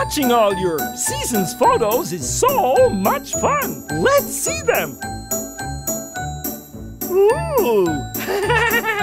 Watching all your season's photos is so much fun. Let's see them. Ooh.